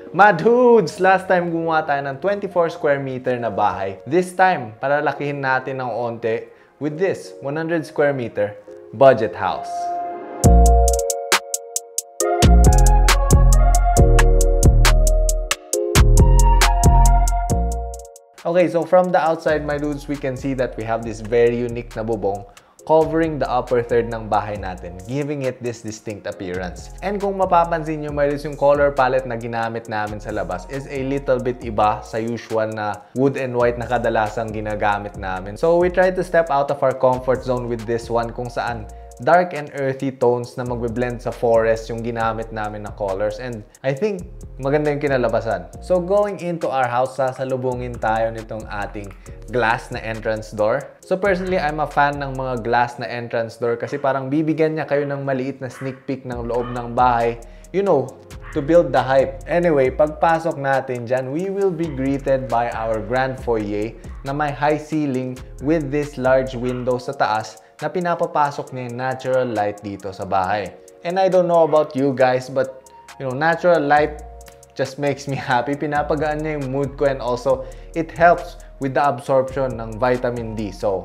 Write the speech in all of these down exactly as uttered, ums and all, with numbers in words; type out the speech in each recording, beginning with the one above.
Madhudes! Last time gumawa tayo ng twenty-four square meter na bahay. This time, paralakihin natin ng onte with this one hundred square meter budget house. Okay, so from the outside, my dudes, we can see that we have this very unique na bubong covering the upper third ng bahay natin, giving it this distinct appearance. And kung mapapansin nyo, my dudes, yung color palette na ginamit namin sa labas is a little bit iba sa usual na wood and white na kadalasang ginagamit namin. So we tried to step out of our comfort zone with this one, kung saan dark and earthy tones na magbe-blend sa forest yung ginamit namin na colors. And I think maganda yung kinalabasan. So going into our house, sasalubungin tayo nitong ating glass na entrance door. So personally, I'm a fan ng mga glass na entrance door kasi parang bibigyan niya kayo ng maliit na sneak peek ng loob ng bahay. You know, to build the hype. Anyway, pagpasok natin dyan, we will be greeted by our grand foyer na may high ceiling with this large window sa taas na pinapapasok niya yung natural light dito sa bahay. And I don't know about you guys, but you know, natural light just makes me happy. Pinapagaan niya yung mood ko, and also it helps with the absorption ng vitamin D. So,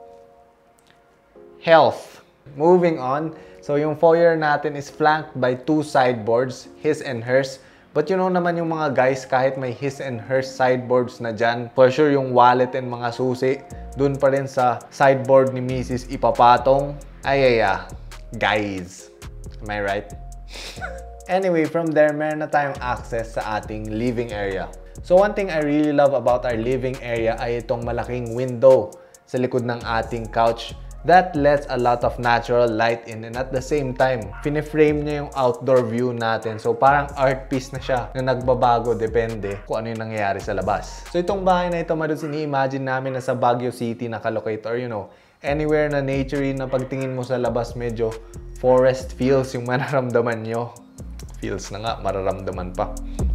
health. Moving on. So, yung foyer natin is flanked by two sideboards, his and hers. But you know naman yung mga guys, kahit may his and hers sideboards na dyan, for sure yung wallet and mga susi, dun pa rin sa sideboard ni Missus ipapatong. Ay, ay, ay. Guys. Am I right? Anyway, from there, meron na tayong access sa ating living area. So, one thing I really love about our living area ay itong malaking window sa likod ng ating couch that lets a lot of natural light in, and at the same time, piniframe niya yung outdoor view natin. So parang art piece na siya na nagbabago depende kung ano yung nangyayari sa labas. So itong bahay na ito, maduds, ini-imagine namin na sa Baguio City nakalocate, or you know, anywhere na nature na pagtingin mo sa labas, medyo forest feels yung mararamdaman nyo. Feels na nga, mararamdaman pa.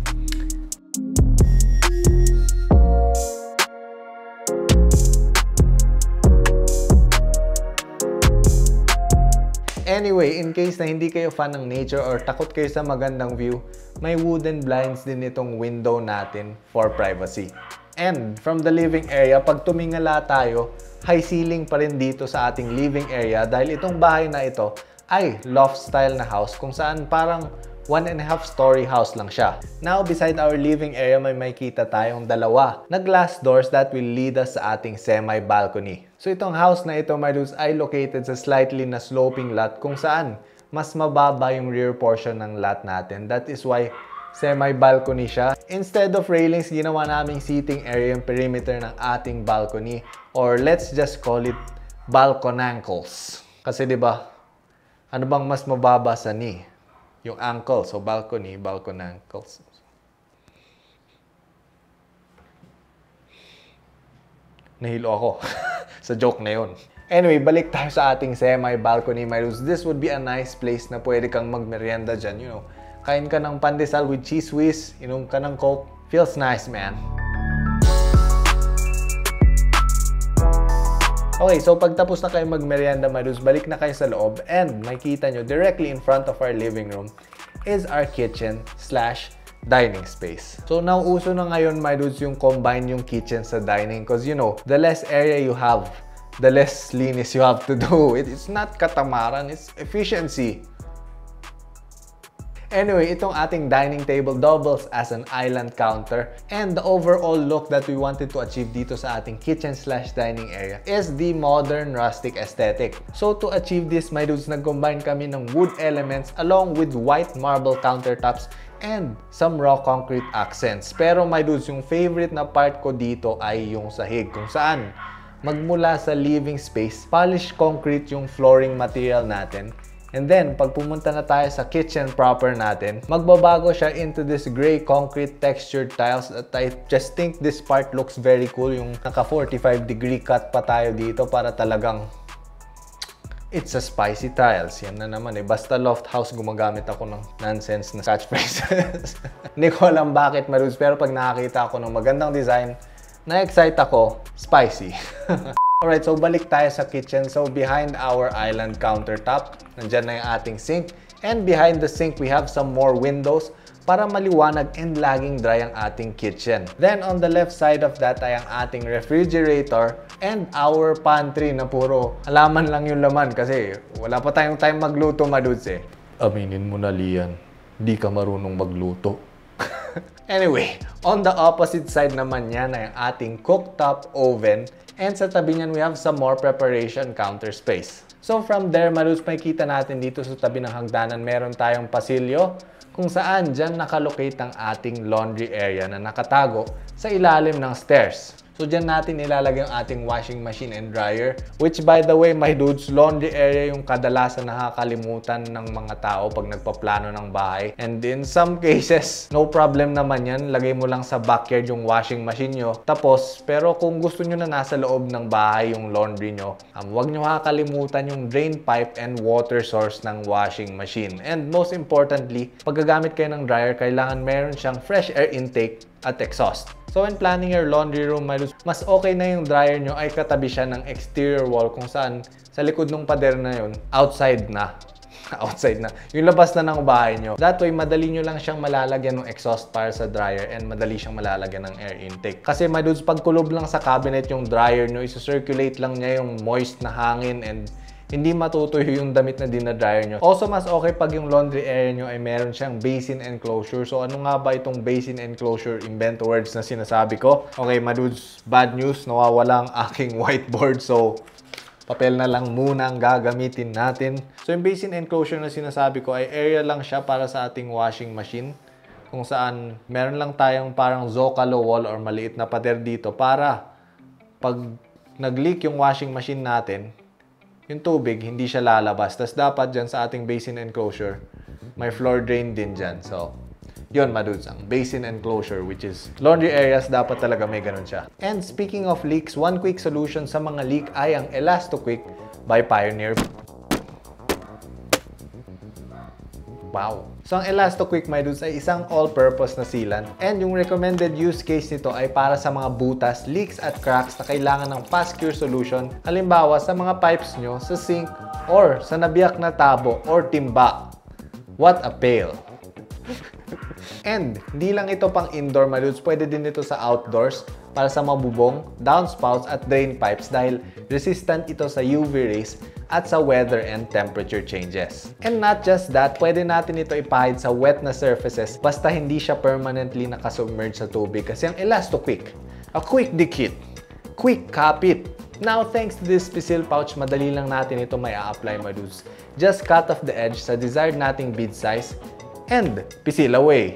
Anyway, in case na hindi kayo fan ng nature or takot kayo sa magandang view, may wooden blinds din itong window natin for privacy. And from the living area, pag tumingala tayo, high ceiling pa rin dito sa ating living area dahil itong bahay na ito ay loft style na house kung saan parang one and a half story house lang siya. Now, beside our living area, may makita tayong dalawa na glass doors that will lead us sa ating semi-balcony. So itong house na ito, my dudes, ay located sa slightly na sloping lot kung saan mas mababa yung rear portion ng lot natin. That is why semi-balcony siya. Instead of railings, ginawa naming seating area yung perimeter ng ating balcony, or let's just call it balconankles. Kasi diba, ano bang mas mababa sa knee? Yung ankle. So balcony, balconankles. Nahilo ako sa joke na yun. Anyway, balik tayo sa ating semi-balcony, my dudes. This would be a nice place na pwede kang magmerienda dyan, you know. Kain ka ng pandesal with cheese whiz, inom ka ng coke. Feels nice, man. Okay, so pagtapos na kayo magmerienda, my dudes, balik na kayo sa loob, and makita nyo directly in front of our living room is our kitchen slash dining space. So now, uso na ngayon, my dudes, yung combine yung kitchen sa dining, because you know, the less area you have, the less linis you have to do. It, it's not katamaran, it's efficiency. Anyway, itong ating dining table doubles as an island counter, and the overall look that we wanted to achieve dito sa ating kitchen slash dining area is the modern rustic aesthetic. So to achieve this, my dudes, nag-combine kami ng wood elements along with white marble countertops and some raw concrete accents. Pero my dudes, yung favorite na part ko dito ay yung sahig, kung saan magmula sa living space, polished concrete yung flooring material natin. And then, pag pumunta na tayo sa kitchen proper natin, magbabago siya into this gray concrete textured tiles that I just think this part looks very cool. Yung naka forty-five degree cut pa tayo dito para talagang it's a spicy tiles. Yan na naman eh. Basta Loft House, gumagamit ako ng nonsense na catchphrases. Hindi ko alam bakit, Marus, pero pag nakakita ako ng magandang design, na-excite ako, spicy. Alright, so balik tayo sa kitchen. So behind our island countertop, nandyan na yung ating sink. And behind the sink, we have some more windows para maliwanag and laging dry ang ating kitchen. Then on the left side of that ay ang ating refrigerator and our pantry na puro alaman lang yung laman kasi wala pa tayong time magluto, madudes eh. Aminin mo na, Lian, di ka marunong magluto. Anyway, on the opposite side naman yan ay ang ating cooktop oven and sa tabi niyan we have some more preparation counter space. So from there, madudes, makikita natin dito sa tabi ng hagdanan meron tayong pasilyo kung saan dyan nakalocate ang ating laundry area na nakatago sa ilalim ng stairs. So dyan natin ilalagay ang ating washing machine and dryer, which by the way, my dudes, laundry area yung kadalasan nakakalimutan ng mga tao pag nagpaplano ng bahay. And in some cases, no problem naman yan. Lagay mo lang sa backyard yung washing machine nyo. Tapos, pero kung gusto nyo na nasa loob ng bahay yung laundry nyo, um, huwag nyo kakalimutan yung drain pipe and water source ng washing machine. And most importantly, pag gagamit kayo ng dryer, kailangan meron siyang fresh air intake at exhaust. So when planning your laundry room, mas okay na yung dryer nyo ay katabi siya ng exterior wall kung saan sa likod ng pader na yun, outside na. outside na. Yung labas na ng bahay nyo. That way, madali nyo lang siyang malalagyan ng exhaust para sa dryer and madali siyang malalagyan ng air intake. Kasi my dudes, pag kulob lang sa cabinet yung dryer nyo, isa-circulate lang niya yung moist na hangin and hindi matutuyo yung damit na dinadryer nyo. Also, mas okay pag yung laundry area nyo ay meron siyang basin enclosure. So, ano nga ba itong basin enclosure? Invento words na sinasabi ko. Okay, my dudes, bad news. Nawawala ang aking whiteboard. So, papel na lang muna ang gagamitin natin. So, yung basin enclosure na sinasabi ko ay area lang siya para sa ating washing machine. Kung saan meron lang tayong parang Zocalo wall or maliit na pader dito para pag nag-leak yung washing machine natin, yung tubig, hindi siya lalabas. Tapos dapat dyan sa ating basin enclosure, may floor drain din dyan. So, yun, madudes, ang basin enclosure, which is laundry areas, dapat talaga may ganun siya. And speaking of leaks, one quick solution sa mga leak ay ang ElastoKwik by Pioneer. Wow! So, ang ElastoKwik, my dudes, ay isang all-purpose na sealant. And yung recommended use case nito ay para sa mga butas, leaks at cracks na kailangan ng fast cure solution. Halimbawa, sa mga pipes nyo, sa sink, or sa nabiyak na tabo or timba. What a pail! And, hindi lang ito pang indoor, my dudes. Pwede din ito sa outdoors para sa mabubong, downspouts at drain pipes dahil resistant ito sa U V rays at sa weather and temperature changes. And not just that, pwede natin ito ipahid sa wet na surfaces basta hindi siya permanently nakasubmerge sa tubig kasi ang ElastoKwik, a quick decay, quick kapit. Now, thanks to this pisil pouch, madali lang natin ito may a-apply, my dudes. Just cut off the edge sa desired nating bead size and pisil away.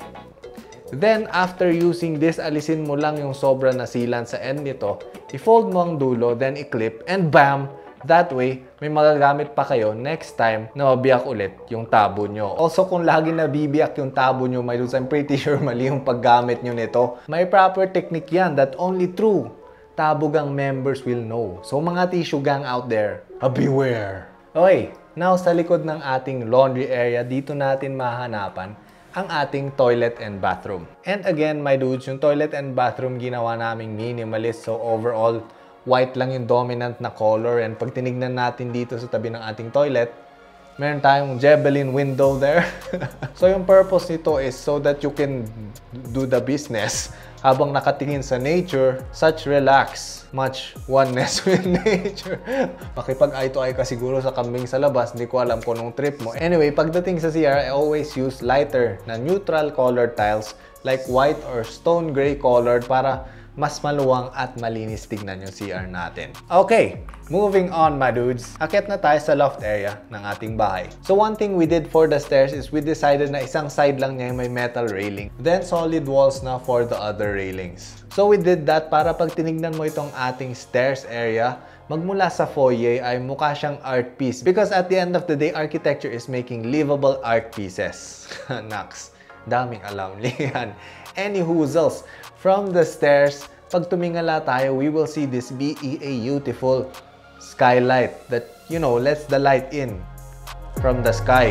Then, after using this, alisin mo lang yung sobra na sealant sa end nito, i-fold mo ang dulo, then i-clip, and bam! That way, may magagamit pa kayo next time na mabiyak ulit yung tabo nyo. Also, kung lagi nabibiyak yung tabo nyo, my dudes, I'm pretty sure mali yung paggamit nyo nito. May proper technique yan that only true tabo gang members will know. So, mga tissue gang out there, beware! Okay, now sa likod ng ating laundry area, dito natin mahanapan ang ating toilet and bathroom. And again, my dudes, yung toilet and bathroom ginawa naming minimalist. So, overall, white lang yung dominant na color. And pag tinignan natin dito sa tabi ng ating toilet, meron tayong Jebelin window there. So yung purpose nito is so that you can do the business habang nakatingin sa nature, such relax, much oneness with nature. Makipag-eye to eye ka siguro sa kambing sa labas, hindi ko alam kung anong trip mo. Anyway, pagdating sa C R, I always use lighter na neutral colored tiles like white or stone gray colored para mas maluwang at malinis tignan yung C R natin. Okay, moving on, my dudes. Akit na tayo sa loft area ng ating bahay. So one thing we did for the stairs is we decided na isang side lang niya may metal railing. Then solid walls na for the other railings. So we did that para pag tinignan mo itong ating stairs area, magmula sa foyer ay mukha siyang art piece. Because at the end of the day, architecture is making livable art pieces. Naks, daming alam liyan. Any hoozles. From the stairs, pag tumingala tayo, we will see this beautiful skylight that, you know, lets the light in from the sky.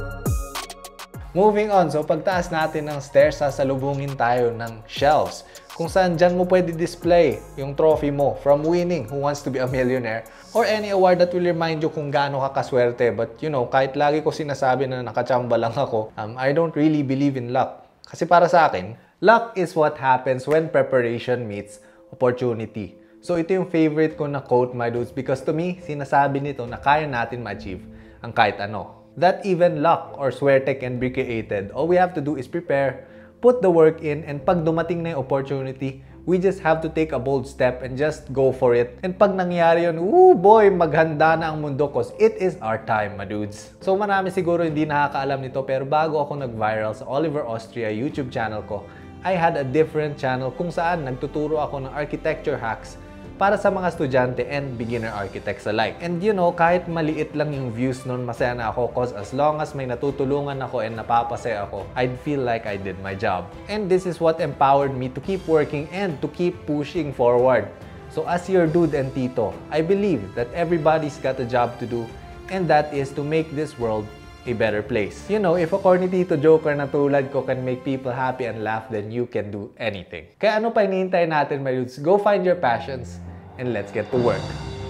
Moving on, so pagtaas natin ng stairs, sasalubungin tayo ng shelves kung saan dyan mo pwede display yung trophy mo from winning Who Wants to Be a Millionaire or any award that will remind you kung gaano ka kaswerte. But you know, kahit lagi ko sinasabi na nakachamba lang ako, um, I don't really believe in luck. Kasi para sa akin, luck is what happens when preparation meets opportunity. So ito yung favorite ko na quote, my dudes, because to me, sinasabi nito na kaya natin ma-achieve ang kahit ano. That even luck or swerte can be created. All we have to do is prepare, put the work in, and pag dumating na yung opportunity, we just have to take a bold step and just go for it. And pag nangyari yun, woo boy, maghanda na ang mundo cause it is our time, my dudes. So marami siguro hindi nakakaalam nito, pero bago ako nag-viral sa Oliver Austria YouTube channel ko, I had a different channel kung saan nagtuturo ako ng architecture hacks para sa mga estudyante and beginner architects alike. And you know, kahit maliit lang yung views nun, masaya na ako cause as long as may natutulungan ako and napapasaya ako, I'd feel like I did my job. And this is what empowered me to keep working and to keep pushing forward. So as your dude and tito, I believe that everybody's got a job to do, and that is to make this world a better place. You know, if a corny tito joker na tulad ko can make people happy and laugh, then you can do anything. Kaya ano pa hinihintay natin, my dudes? Go find your passions and let's get to work.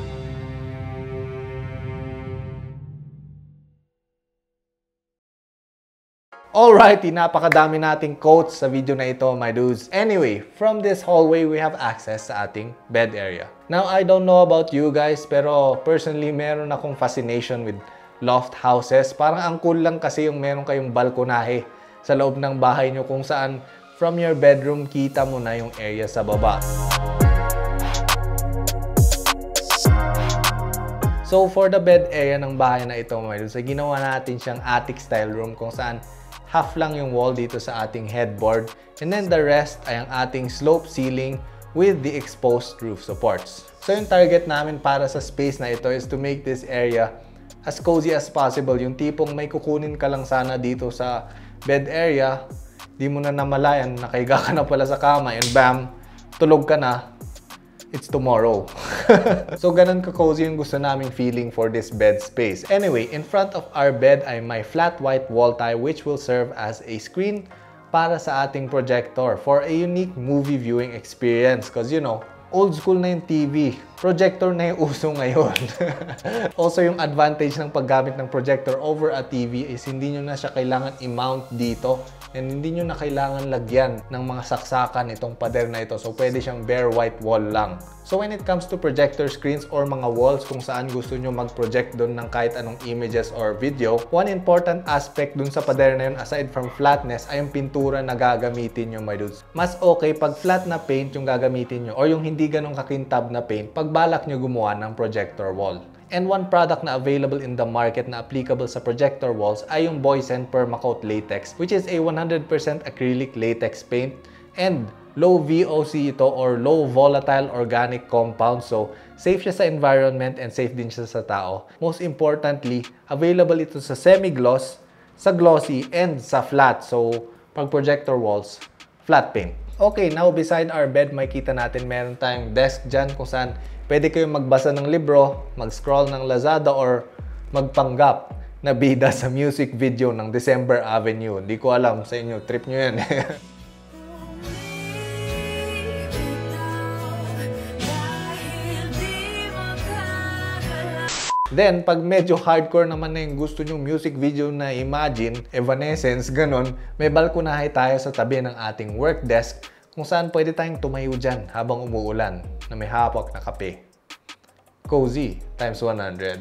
Alrighty, napakadami nating quotes sa video na ito, my dudes. Anyway, from this hallway, we have access sa ating bed area. Now, I don't know about you guys, pero personally, meron akong fascination with loft houses. Parang ang cool lang kasi yung meron kayong balkonahe sa loob ng bahay nyo kung saan from your bedroom, kita mo na yung area sa baba. So, for the bed area ng bahay na ito, my dudes, ay ginawa natin siyang attic style room kung saan half lang yung wall dito sa ating headboard, and then the rest ay ang ating slope ceiling with the exposed roof supports. So, yung target namin para sa space na ito is to make this area as cozy as possible. Yung tipong may kukunin ka lang sana dito sa bed area, di mo na namalayan, nakaiga ka na pala sa kama, and bam, tulog ka na. It's tomorrow. So, ganun ka-cozy yung gusto naming feeling for this bed space. Anyway, in front of our bed ay my flat white wall tie which will serve as a screen para sa ating projector for a unique movie viewing experience. Because, you know, old school na yung T V. Projector na yung uso ngayon. Also, yung advantage ng paggamit ng projector over a T V is hindi nyo na siya kailangan i-mount dito. And hindi nyo na kailangan lagyan ng mga saksakan itong pader na ito. So, pwede siyang bare white wall lang. So, when it comes to projector screens or mga walls kung saan gusto nyo mag-project doon ng kahit anong images or video, one important aspect dun sa pader na yun, aside from flatness, ay yung pintura na gagamitin nyo, my dudes. Mas okay pag flat na paint yung gagamitin nyo or yung hindi ganong kakintab na paint pag balak nyo gumawa ng projector wall. And one product na available in the market na applicable sa projector walls ay yung Boysen Permacoat Latex, which is a one hundred percent acrylic latex paint and low V O C ito or low volatile organic compound. So, safe siya sa environment and safe din siya sa tao. Most importantly, available ito sa semi-gloss, sa glossy, and sa flat. So, pag projector walls, flat paint. Okay, now beside our bed, makita natin meron tayong desk dyan kung saan pwede kayong magbasa ng libro, mag-scroll ng Lazada, or magpanggap na bida sa music video ng December Avenue. Hindi ko alam sa inyo, trip nyo yan. Then, pag medyo hardcore naman na yung gusto nyong music video na Imagine, Evanescence, ganon, may balkonahe tayo sa tabi ng ating work desk kung saan pwede tayong tumayo dyan habang umuulan na may hapok na kape. Cozy times one hundred.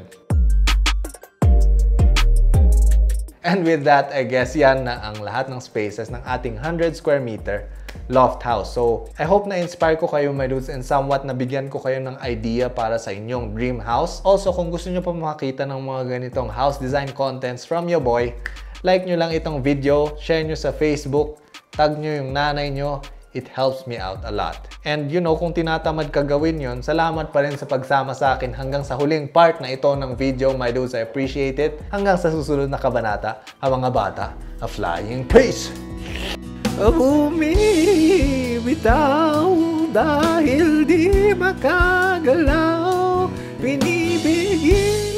And with that, I guess yan na ang lahat ng spaces ng ating one hundred square meter loft house. So, I hope na-inspire ko kayo, my dudes, and somewhat nabigyan ko kayo ng idea para sa inyong dream house. Also, kung gusto nyo pa makita ng mga ganitong house design contents from your boy, like nyo lang itong video, share nyo sa Facebook, tag nyo yung nanay nyo. It helps me out a lot. And you know, kung tinatamad ka gawin yun, salamat pa rin sa pagsama sa akin hanggang sa huling part na ito ng video, my dudes. I appreciate it. Hanggang sa susunod na kabanata, ang mga bata, a flying peace! Bumibitaw dahil di makagalaw, pinibigil